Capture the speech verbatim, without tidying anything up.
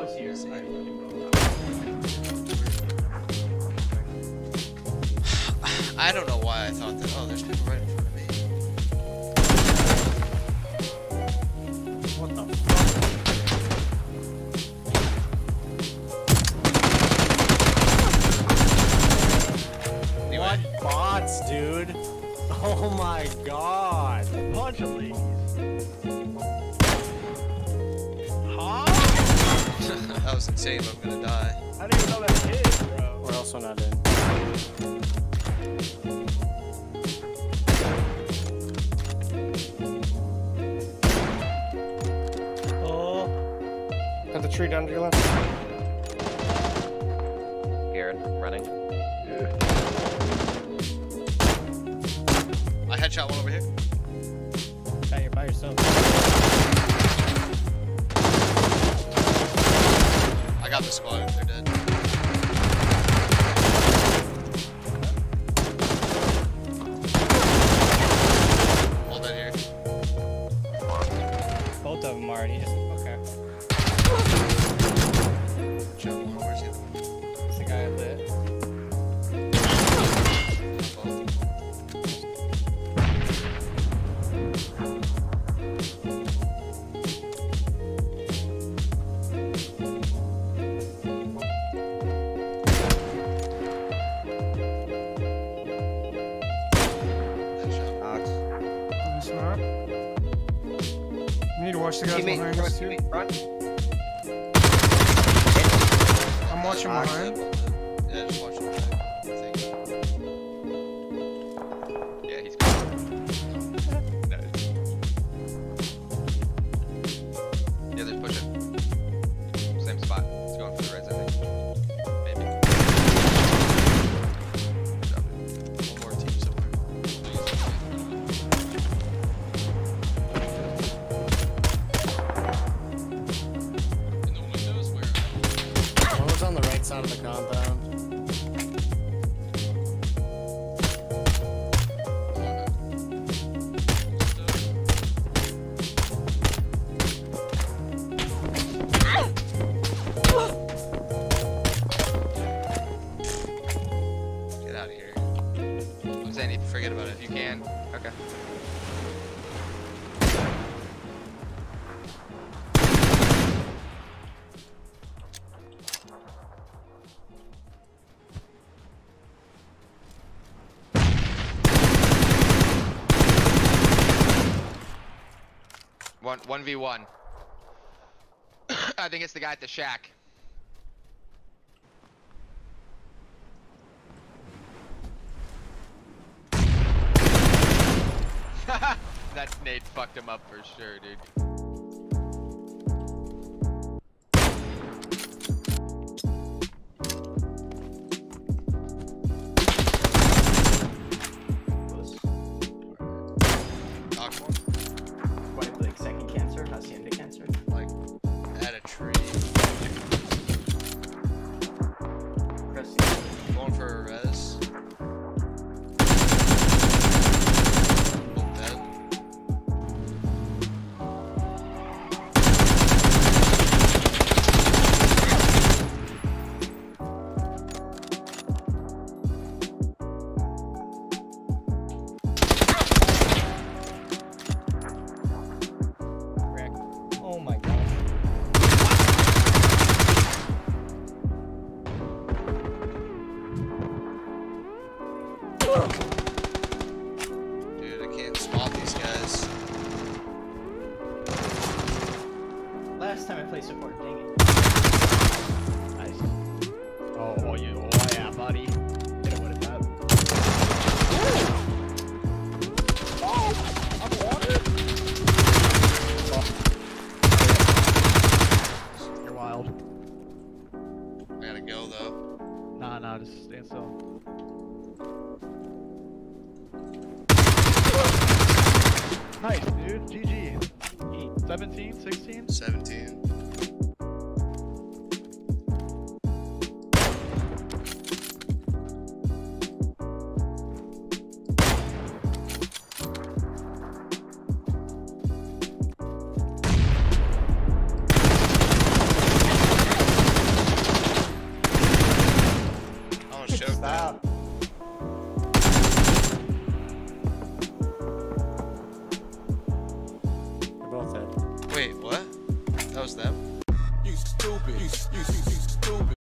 Bro's here. I don't know why I thought that. Oh, there's people right in front of me. What the fuck? Anyway. What bots, dude? Oh my god. Bunch of these. Huh? That was insane, but I'm gonna die. I didn't even know that hit, bro. We're also not in. Oh. Got the tree down to your left. Garrett, running. I headshot one over here. Yeah, you're by yourself. I got the squad. They're dead. Hold that here. Both of them are. He just okay. Shot one. Where's he? It's the guy I lit. You need to watch the guys Teammate, behind front, us too. teammate, front. I'm watching Box. behind. Yeah, just watch him back. I think. Yeah, he's gone. Nice. Yeah, they're pushing. Same spot. He's going for the reds, I think. Maybe. Good job, dude. One more team somewhere. In the windows where? One was on the right side of the compound. Get out of here. I'm saying, forget about it. If you can. Okay. One one v one. I think it's the guy at the shack. That nade fucked him up for sure, dude. Knock one. What, like second cancer? Hacienda cancer? Like, at a tree. Pressing. Going for a res. Both dead. Crack. Oh my gosh. Dude, I can't spot these guys. Last time I played support, dang it. Nice. Oh, oh, you, oh yeah, buddy. Hit him with a tap. You're wild. I gotta go though. Nah, nah, just stand still. Nice, dude. G G. seventeen, sixteen? seventeen. That was them. You stupid. You, you, you, you stupid.